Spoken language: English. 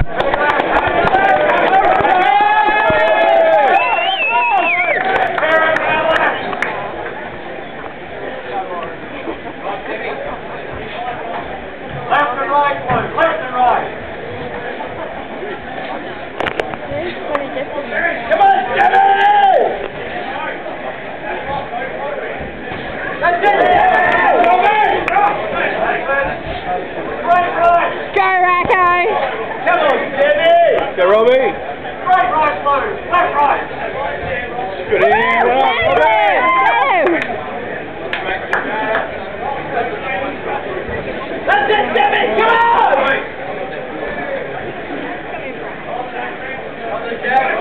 Left and right, one. Left and right. Come on, Jimmy! That's it! Right, right. Go, Racco! Come on, Jimmy! Go, Robbie! Right, right, blue. Left, right. Good evening, Robbie! That's it, Jimmy! Come on!